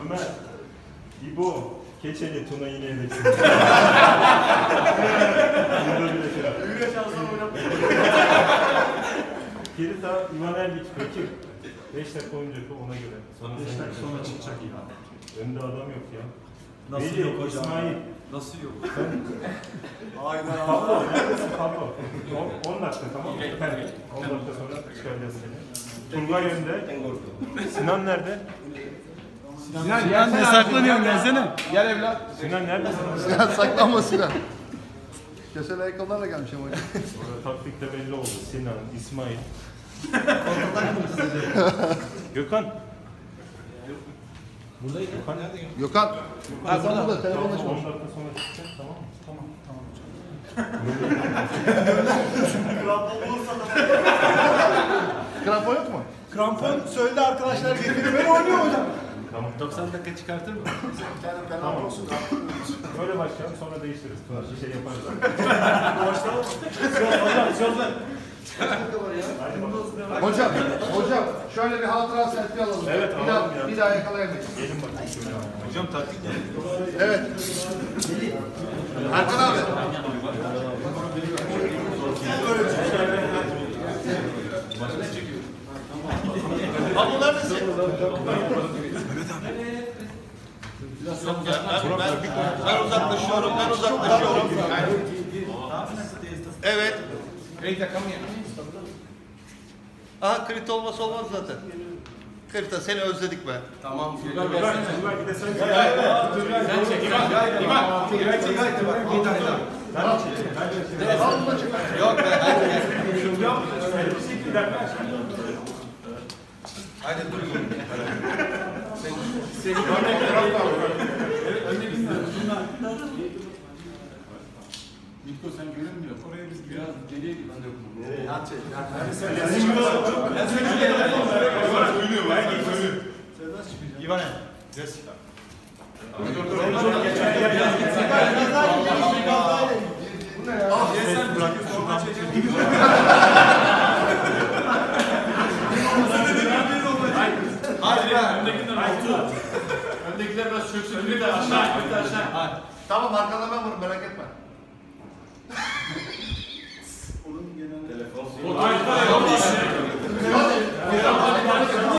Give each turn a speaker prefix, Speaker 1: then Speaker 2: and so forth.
Speaker 1: Ömer, İbo, Keçeli, Tuna yine edeksin.
Speaker 2: Öyle şanslar oynatmayın.
Speaker 1: Kirita, İvan Erbiç, Bekir. 5 dakika oynayacak ona göre.
Speaker 2: 5 dakika sonra çıkacak İvan.
Speaker 1: Önde adam yok ya.
Speaker 2: Nasıl
Speaker 1: Veli,
Speaker 2: yok hocam?
Speaker 1: İsmail.
Speaker 2: Nasıl yok?
Speaker 1: Hayda. Pablo, neredesin Pablo? 10 dakika tamam mı? 10 dakika sonra çıkaracağız seni. Turgay önde. Sinan nerede?
Speaker 2: Sinan ne saklanıyorsun gelsene. Gel evlat.
Speaker 1: Sinan neredesin?
Speaker 3: Sinan saklanma Sinan. Kösele ayakkabılarla gelmiş ama hocam.
Speaker 1: Taktikte belli oldu. Sinan, İsmail. Gökhan.
Speaker 2: Buradayım.
Speaker 1: Gökhan.
Speaker 3: Gökhan. Ha burada telefon
Speaker 1: 10
Speaker 3: açmış.
Speaker 1: dakika sonra çıkacak tamam mı?
Speaker 2: Tamam hocam.
Speaker 3: Krampon yok mu?
Speaker 2: Krampon söyledi arkadaşlar getirdi. Ben oynuyorum hocam.
Speaker 1: Tamam.
Speaker 2: 90 dakika çıkartır mı?
Speaker 1: Tamam. Böyle başlayalım sonra değiştiririz. Bir şey yaparız.
Speaker 2: Başlayalım. Hocam sözler.
Speaker 3: Hocam şöyle bir hatıra selfie alalım.
Speaker 1: Evet,
Speaker 3: bir
Speaker 1: alalım
Speaker 3: daha,
Speaker 1: ya.
Speaker 3: bir daha yakalayamayız.
Speaker 1: Gelin bakayım şöyle.
Speaker 2: Hocam taktik ne?
Speaker 3: Evet. Erkan abi.
Speaker 2: Pablo neredesin? Ben uzaklaşıyorum. Evet. Aha Krita olmasa olmaz zaten. Krita seni özledik be.
Speaker 1: Tamam. Turgay bir de sen çek.
Speaker 2: Sen çek. İman. Yok be. Hadi dur. Seni
Speaker 4: Mikko sen görünmüyor. Oraya biz biraz geriye gidelim.
Speaker 2: İvan.
Speaker 4: Öndekiler biraz çöksün. Bir de aşağı.
Speaker 3: Tamam arkadan ben vururum merak etme.
Speaker 4: Onun genel telefon.